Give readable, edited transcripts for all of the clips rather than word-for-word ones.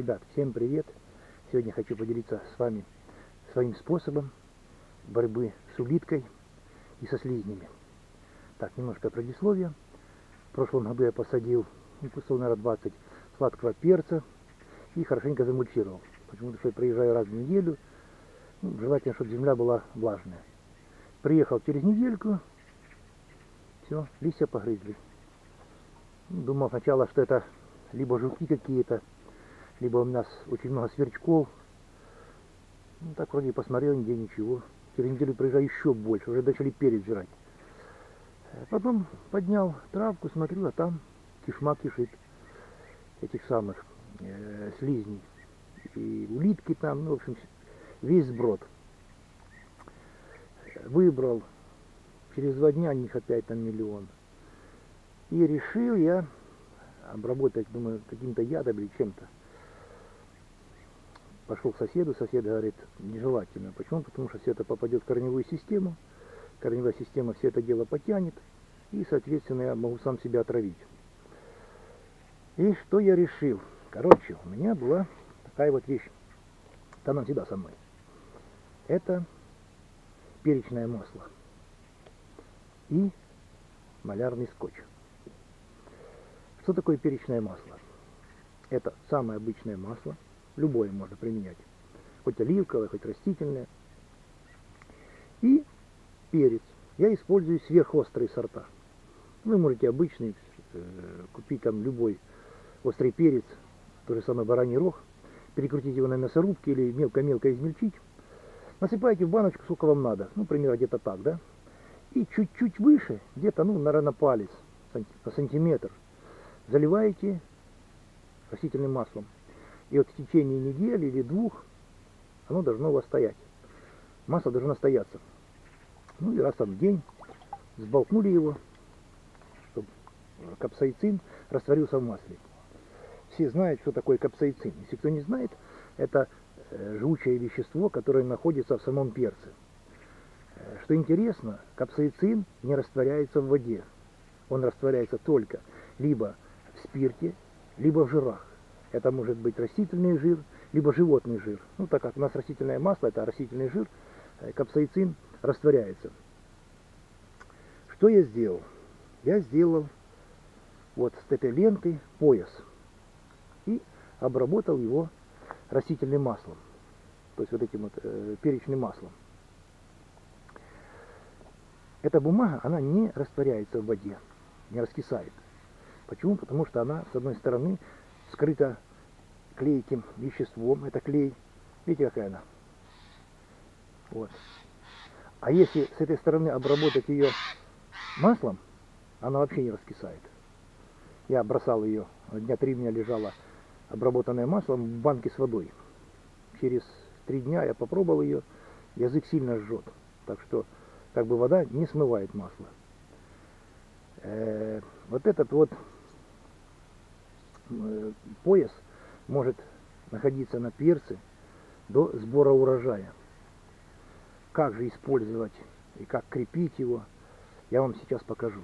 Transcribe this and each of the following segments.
Ребят, всем привет! Сегодня хочу поделиться с вами своим способом борьбы с улиткой и со слизнями. Так, немножко предисловия. В прошлом году я посадил кустов, наверное, 20 сладкого перца и хорошенько замульчировал. Почему-то, что я приезжаю раз в неделю, желательно, чтобы земля была влажная. Приехал через недельку, все, листья погрызли. Думал сначала, что это либо жуки какие-то, либо у нас очень много сверчков. Ну, так вроде посмотрел, нигде ничего. Через неделю приезжаю еще больше, уже начали перец жрать. Потом поднял травку, смотрю, а там кишма кишит этих самых слизней. И улитки там, ну, в общем, весь сброд. Выбрал, через 2 дня них опять там миллион. И решил я обработать, думаю, каким-то ядом или чем-то. Пошел к соседу, сосед говорит, нежелательно. Почему? Потому что все это попадет в корневую систему, корневая система все это дело потянет, и, соответственно, я могу сам себя отравить. И что я решил? Короче, у меня была такая вот вещь, она всегда со мной. Это перечное масло и малярный скотч. Что такое перечное масло? Это самое обычное масло, любое можно применять, хоть оливковое, хоть растительное. И перец. Я использую сверхострые сорта. Вы можете обычный купить там любой острый перец, тот же самый бараний рог, перекрутить его на мясорубке или мелко-мелко измельчить. Насыпаете в баночку, сколько вам надо, ну, примерно где-то так, да? И чуть-чуть выше, где-то, ну, наверное, палец, сантиметр, заливаете растительным маслом. И вот в течение недели или 2 оно должно у вас стоять. Масло должно стояться. Ну и раз там в день взболтнули его, чтобы капсаицин растворился в масле. Все знают, что такое капсаицин. Если кто не знает, это жгучее вещество, которое находится в самом перце. Что интересно, капсаицин не растворяется в воде. Он растворяется только либо в спирте, либо в жирах. Это может быть растительный жир, либо животный жир. Ну, так как у нас растительное масло, это растительный жир, капсаицин растворяется. Что я сделал? Я сделал вот с этой лентой пояс и обработал его растительным маслом, то есть вот этим вот перечным маслом. Эта бумага, она не растворяется в воде, не раскисает. Почему? Потому что она, с одной стороны, скрыта клейким веществом, это клей. Видите, какая она? Вот. А если с этой стороны обработать ее маслом, она вообще не раскисает. Я бросал ее, дня 3 у меня лежала обработанная маслом в банке с водой. Через 3 дня я попробовал ее, язык сильно жжет. Так что, как бы, вода не смывает масло. Вот этот вот пояс может находиться на перце до сбора урожая. Как же использовать и как крепить его, я вам сейчас покажу.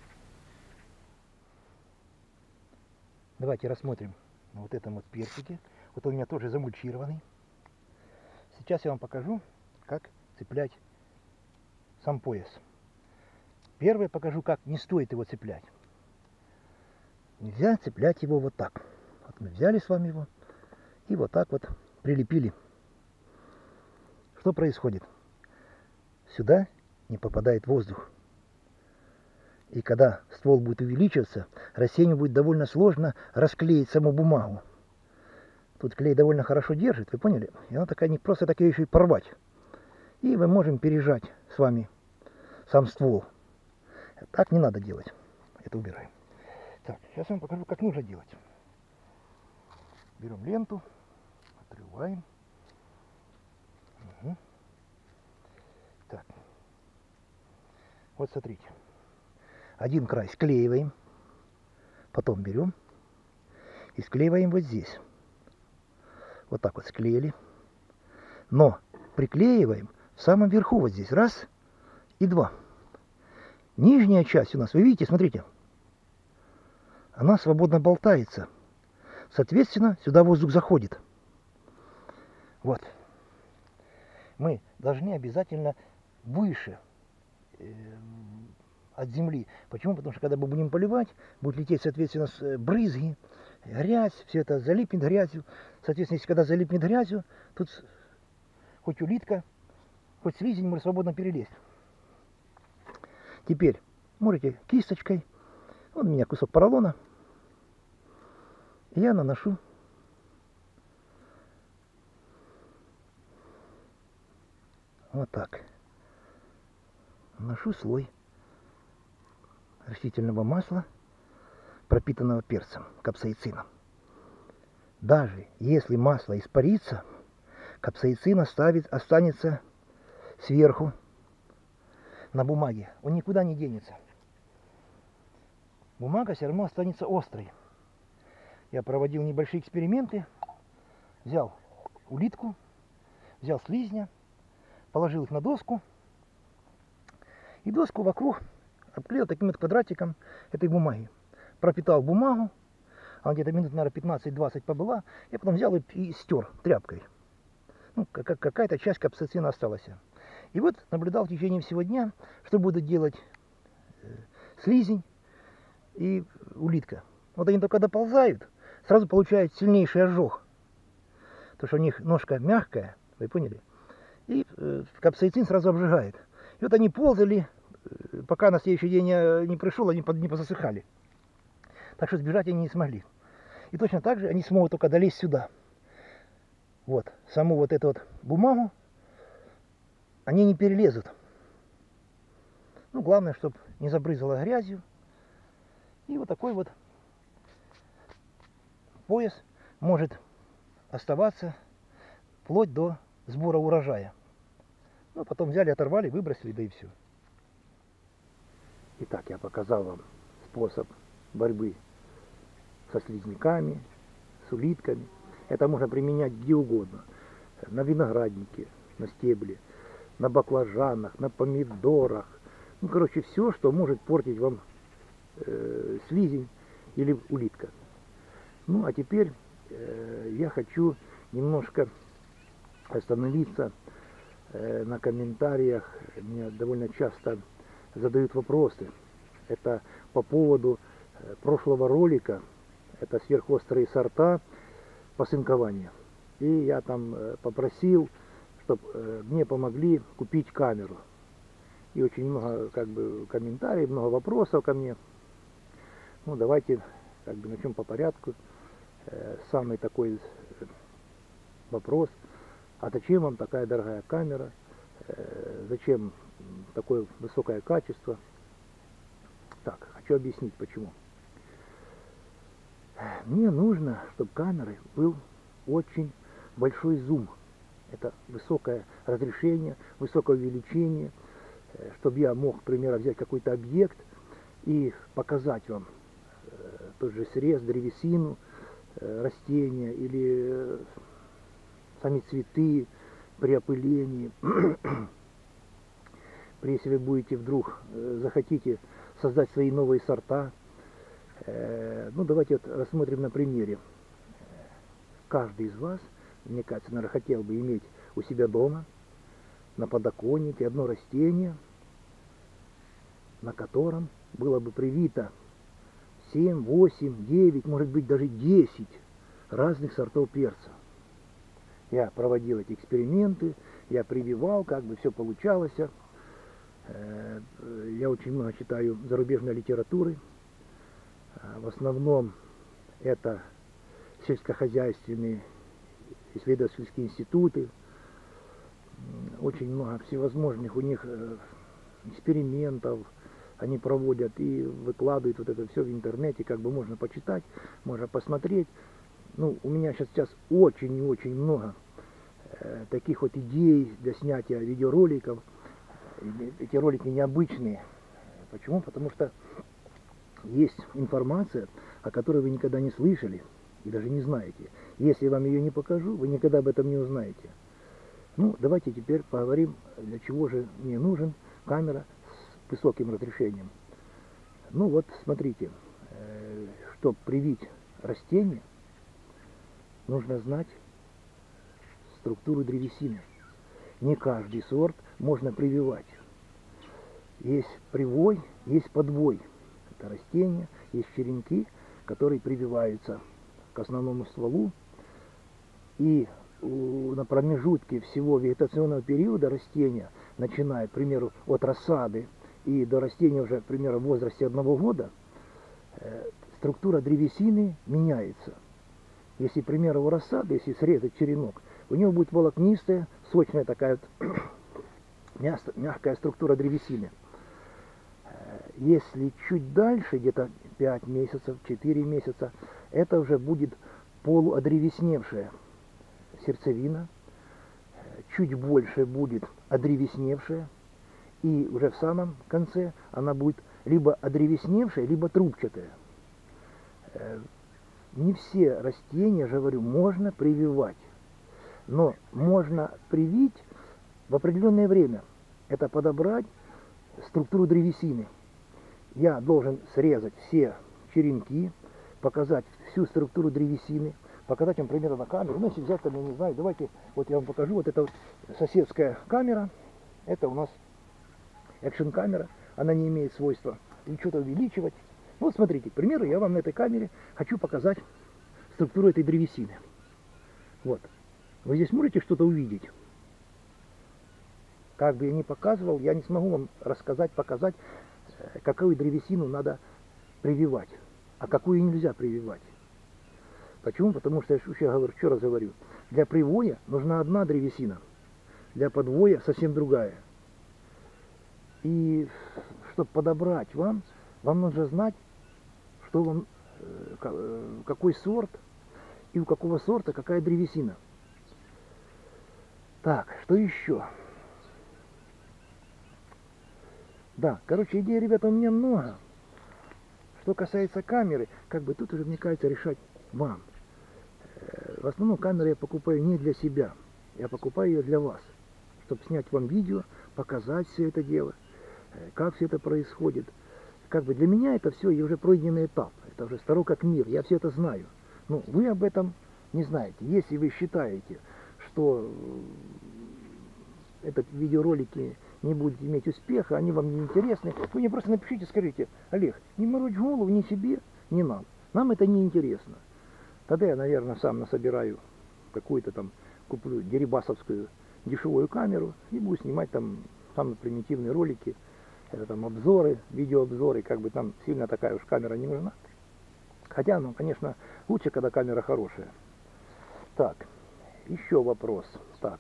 Давайте рассмотрим на вот этом вот персике. Вот он у меня тоже замульчированный. Сейчас я вам покажу, как цеплять сам пояс. Первое покажу, как не стоит его цеплять. Нельзя цеплять его вот так. Вот мы взяли с вами его и вот так вот прилепили. Что происходит? Сюда не попадает воздух. И когда ствол будет увеличиваться, растению будет довольно сложно расклеить саму бумагу. Тут клей довольно хорошо держит, вы поняли? И она такая, не просто так ее еще и порвать. И мы можем пережать с вами сам ствол. Так не надо делать. Это убираем. Так, сейчас я вам покажу, как нужно делать. Берем ленту, отрываем. Угу. Так. Вот смотрите. Один край склеиваем. Потом берем и склеиваем вот здесь. Вот так вот склеили. Но приклеиваем в самом верху вот здесь. Раз и 2. Нижняя часть у нас, вы видите, смотрите. Она свободно болтается. Соответственно, сюда воздух заходит. Вот. Мы должны обязательно выше от земли. Почему? Потому что когда мы будем поливать, будут лететь, соответственно, брызги, грязь, все это залипнет грязью. Соответственно, если когда залипнет грязью, тут хоть улитка, хоть слизень может свободно перелезть. Теперь можете кисточкой, вот у меня кусок поролона, я наношу вот так. Наношу слой растительного масла, пропитанного перцем, капсаицином. Даже если масло испарится, капсаицин останется сверху на бумаге. Он никуда не денется. Бумага все равно останется острой. Я проводил небольшие эксперименты. Взял улитку, взял слизня, положил их на доску. И доску вокруг обклеил таким вот квадратиком этой бумаги. Пропитал бумагу. Она где-то минут, наверное, 15-20 побыла. Я потом взял и стер тряпкой. Ну, какая-то часть капсаицина осталась. И вот наблюдал в течение всего дня, что будут делать слизень и улитка. Вот они только доползают, сразу получают сильнейший ожог. Потому что у них ножка мягкая, вы поняли? И капсаицин сразу обжигает. И вот они ползали, пока на следующий день не пришел, они не позасыхали. Так что сбежать они не смогли. И точно так же они смогут только долезть сюда. Вот, саму вот эту вот бумагу они не перелезут. Ну, главное, чтобы не забрызгало грязью. И вот такой вот пояс может оставаться вплоть до сбора урожая. Ну, потом взяли, оторвали, выбросили, да и все. Итак, я показал вам способ борьбы со слизняками, с улитками. Это можно применять где угодно. На винограднике, на стебле, на баклажанах, на помидорах. Ну, короче, все, что может портить вам слизень или улитка. Ну, а теперь я хочу немножко остановиться на комментариях. Мне довольно часто задают вопросы. Это по поводу прошлого ролика. Это сверхострые сорта посынкования. И я там попросил, чтобы мне помогли купить камеру. И очень много комментариев, много вопросов ко мне. Ну, давайте начнем по порядку. Самый такой вопрос. А зачем вам такая дорогая камера? Зачем такое высокое качество? Так, хочу объяснить почему. Мне нужно, чтобы камеры был очень большой зум. Это высокое разрешение, высокое увеличение, чтобы я мог, к примеру, взять какой-то объект и показать вам тот же срез, древесину, растения или сами цветы при опылении. Если вы будете вдруг захотите создать свои новые сорта, ну давайте вот рассмотрим на примере. Каждый из вас, мне кажется, наверное, хотел бы иметь у себя дома на подоконнике одно растение, на котором было бы привито 7, 8, 9, может быть даже 10 разных сортов перца. Я проводил эти эксперименты, я прививал, все получалось. Я очень много читаю зарубежной литературы. В основном это сельскохозяйственные исследовательские институты. Очень много всевозможных у них экспериментов они проводят и выкладывают вот это все в интернете, можно почитать, можно посмотреть. Ну, у меня сейчас очень и очень много таких вот идей для снятия видеороликов. Эти ролики необычные. Почему? Потому что есть информация, о которой вы никогда не слышали и даже не знаете. Если я вам ее не покажу, вы никогда об этом не узнаете. Ну, давайте теперь поговорим, для чего же мне нужен камера с высоким разрешением. Ну вот, смотрите, чтобы привить растение, нужно знать структуру древесины. Не каждый сорт можно прививать. Есть привой, есть подвой. Это растения, есть черенки, которые прививаются к основному стволу. И на промежутке всего вегетационного периода растения, начиная, к примеру, от рассады и до растения уже, к примеру, в возрасте 1 года, структура древесины меняется. Если, к примеру, у рассады, если срезать черенок, у него будет волокнистая, сочная такая вот мягкая структура древесины. Если чуть дальше, где-то 5 месяцев, 4 месяца, это уже будет полуодревесневшая сердцевина, чуть больше будет одревесневшая, и уже в самом конце она будет либо одревесневшая, либо трубчатая. Не все растения, же говорю, можно прививать, но можно привить в определенное время. Это подобрать структуру древесины. Я должен срезать все черенки, показать всю структуру древесины, показать вам примерно на камеру. Ну, если взять, там, я не знаю, давайте, вот я вам покажу, вот это вот соседская камера, это у нас экшн-камера, она не имеет свойства что-то увеличивать. Вот смотрите, к примеру, я вам на этой камере хочу показать структуру этой древесины. Вот. Вы здесь можете что-то увидеть? Как бы я ни показывал, я не смогу вам рассказать, показать, какую древесину надо прививать, а какую нельзя прививать. Почему? Потому что, я говорю, еще раз говорю, для привоя нужна одна древесина, для подвоя совсем другая. И чтобы подобрать вам нужно знать, что вам, какой сорт и у какого сорта какая древесина. Так, что еще? Да, короче, идей, ребята, у меня много. Что касается камеры, как бы тут уже, мне кажется, решать вам. В основном камеру я покупаю не для себя, я покупаю ее для вас, чтобы снять вам видео, показать все это дело, как все это происходит. Как бы для меня это все уже пройденный этап, это уже старо как мир, я все это знаю. Но вы об этом не знаете. Если вы считаете, что этот видеоролики не будут иметь успеха, они вам не интересны, вы мне просто напишите, скажите: Олег, не морочь голову ни себе, ни нам. Нам это не интересно. Тогда я, наверное, сам насобираю какую-то там, куплю дерибасовскую дешевую камеру и буду снимать там самые примитивные ролики. Это там обзоры, видеообзоры, как бы там сильно такая уж камера не нужна. Хотя, ну, конечно, лучше, когда камера хорошая. Так, еще вопрос. Так.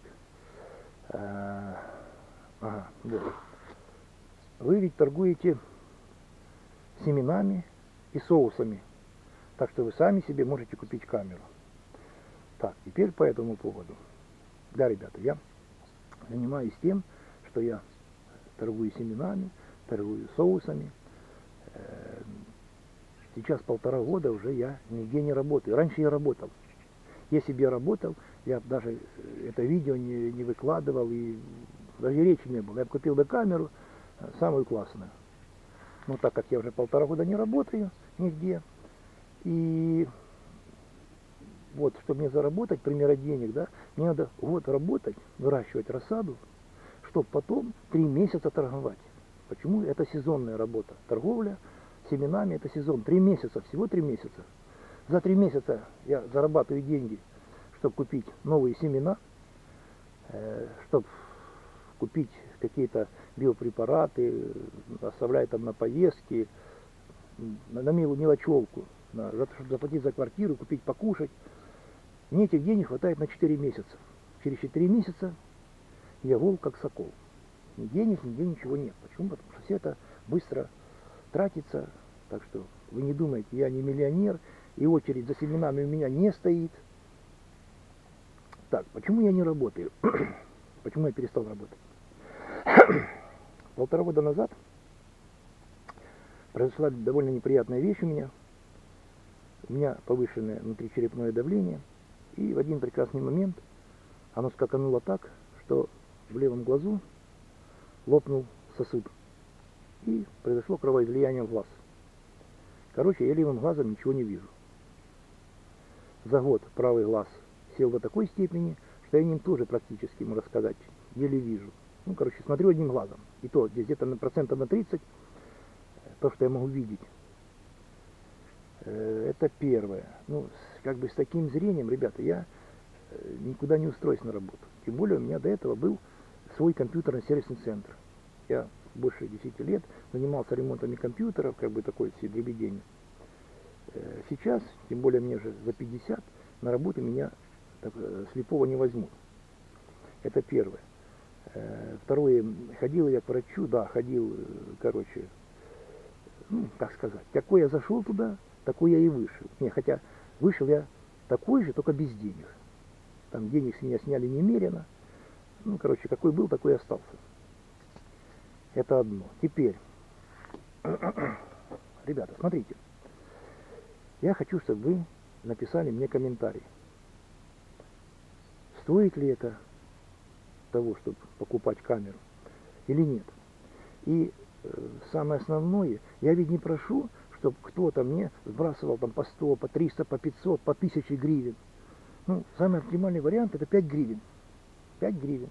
Ага, вот. Вы ведь торгуете семенами и соусами, так что вы сами себе можете купить камеру. Так, теперь по этому поводу. Да, ребята, я занимаюсь тем, что я торгую семенами, торгую соусами. Сейчас 1,5 года уже я нигде не работаю. Раньше я работал. Если бы я работал, я даже это видео не выкладывал, и даже речи не было. Я бы купил бы камеру самую классную. Но так как я уже 1,5 года не работаю нигде, и вот, чтобы мне заработать, к примеру, денег, да, мне надо год работать, выращивать рассаду, чтобы потом 3 месяца торговать. Почему? Это сезонная работа. Торговля семенами — это сезон. 3 месяца, всего 3 месяца. За 3 месяца я зарабатываю деньги, чтобы купить новые семена, чтобы купить какие-то биопрепараты, оставлять там на поездки, на мелочевку, чтобы заплатить за квартиру, купить покушать. Мне этих денег хватает на 4 месяца. Через 4 месяца я волк как сокол. Ни денег, нигде ничего нет. Почему? Потому что все это быстро тратится. Так что вы не думайте, я не миллионер, и очередь за семенами у меня не стоит. Так, почему я не работаю? Почему я перестал работать? 1,5 года назад произошла довольно неприятная вещь у меня. У меня повышенное внутричерепное давление. И в один прекрасный момент оно скакануло так, что в левом глазу лопнул сосуд. И произошло кровоизлияние в глаз. Короче, я левым глазом ничего не вижу. За год правый глаз сел до такой степени, что я ним тоже практически, можно сказать, еле вижу. Ну, короче, смотрю одним глазом. И то здесь где-то на процентов на 30 то, что я могу видеть. Это первое. Ну, как бы с таким зрением, ребята, я никуда не устроюсь на работу. Тем более у меня до этого был свой компьютерный сервисный центр. Я больше 10 лет занимался ремонтами компьютеров, как бы такой все дребедень. Сейчас, тем более мне же за 50, на работу меня слепого не возьмут. Это первое. Второе, ходил я к врачу, да, ходил, короче, ну, как сказать, какой я зашел туда, такой я и вышел. Не, хотя вышел я такой же, только без денег. Там денег с меня сняли немерено. Ну, короче, какой был, такой и остался. Это одно. Теперь, ребята, смотрите. Я хочу, чтобы вы написали мне комментарий. Стоит ли это того, чтобы покупать камеру или нет. И самое основное, я ведь не прошу, чтобы кто-то мне сбрасывал там по 100, по 300, по 500, по 1000 гривен. Ну, самый оптимальный вариант это 5 гривен. 5 гривен.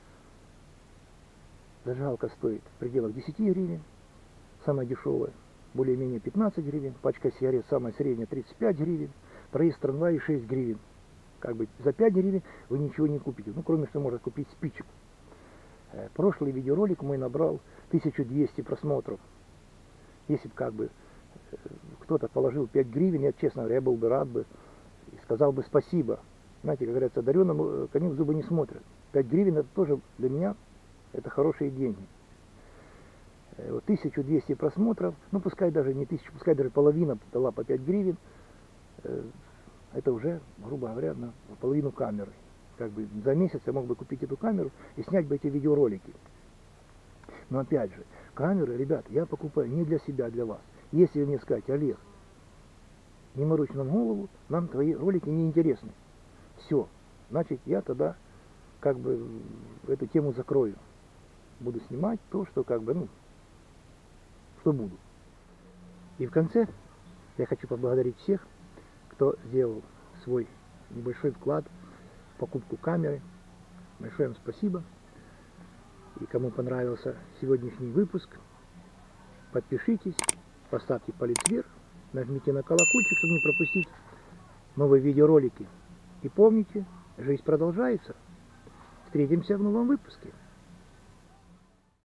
Зажигалка стоит в пределах 10 гривен. Самая дешевая, более-менее 15 гривен. Пачка сигарет самая средняя 35 гривен. Проезд трамвая 6 гривен. Как бы за 5 гривен вы ничего не купите. Ну, кроме что можно купить спичек. Прошлый видеоролик мой набрал 1200 просмотров. Если бы как бы кто-то положил 5 гривен, я, честно говоря, я был бы рад бы и сказал бы спасибо. Знаете, как говорится, одаренному коню в зубы не смотрят. 5 гривен это тоже для меня это хорошие деньги. Вот 1200 просмотров, ну пускай даже не 1000, пускай даже половина дала по 5 гривен, это уже, грубо говоря, на половину камеры. Как бы за месяц я мог бы купить эту камеру и снять бы эти видеоролики. Но опять же, камеры, ребят, я покупаю не для себя, а для вас. Если вы мне скажете, Олег, не морочь нам голову, нам твои ролики не интересны. Все, значит я тогда как бы эту тему закрою. Буду снимать то, что как бы, ну, что буду. И в конце я хочу поблагодарить всех, кто сделал свой небольшой вклад в покупку камеры. Большое вам спасибо. И кому понравился сегодняшний выпуск, подпишитесь, поставьте палец вверх, нажмите на колокольчик, чтобы не пропустить новые видеоролики. И помните, жизнь продолжается. Встретимся в новом выпуске.